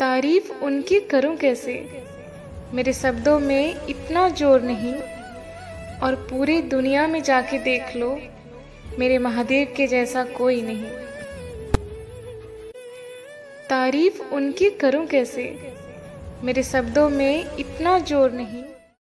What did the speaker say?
तारीफ उनकी करूं कैसे, मेरे शब्दों में इतना जोर नहीं। और पूरी दुनिया में जाके देख लो, मेरे महादेव के जैसा कोई नहीं। तारीफ उनकी करूं कैसे, मेरे शब्दों में इतना जोर नहीं।